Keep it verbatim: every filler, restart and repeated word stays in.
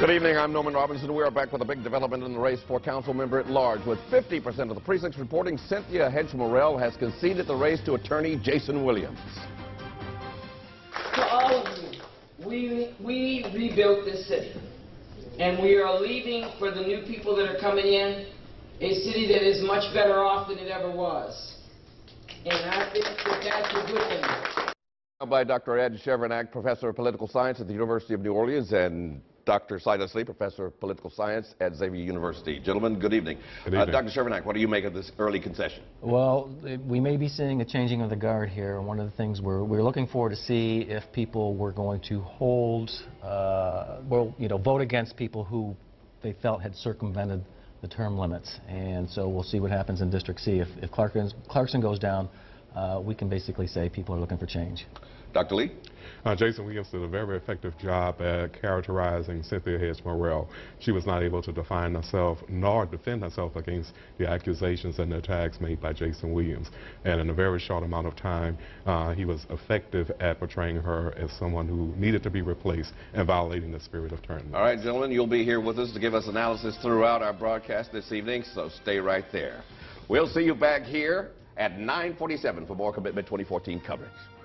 Good evening, I'm Norman Robinson. We are back with a big development in the race for council member at large. With fifty percent of the precincts reporting, Cynthia Hedge-Morrell has conceded the race to attorney Jason Williams. To all of you, we, we rebuilt this city, and we are leaving for the new people that are coming in a city that is much better off than it ever was. And I think that that's a good thing. By Doctor Ed Chevernak, Professor of Political Science at the University of New Orleans, and Doctor Silas Lee, Professor of Political Science at Xavier University. Gentlemen, good evening. Good evening. Uh, Doctor Chevernak, what do you make of this early concession? Well, we may be seeing a changing of the guard here. One of the things we're, we're looking for to see if people were going to hold, uh, well, you know, vote against people who they felt had circumvented the term limits. And so we'll see what happens in District C. If, if Clarkson, Clarkson goes down, uh, we can basically say people are looking for change. Doctor Lee? Uh, Jason Williams did a very effective job at characterizing Cynthia Hedge-Morrell. She was not able to define herself nor defend herself against the accusations and the attacks made by Jason Williams. And in a very short amount of time, uh, he was effective at portraying her as someone who needed to be replaced and violating the spirit of term limits. All right, gentlemen, you'll be here with us to give us analysis throughout our broadcast this evening, so stay right there. We'll see you back here at nine forty-seven for more Commitment twenty fourteen coverage.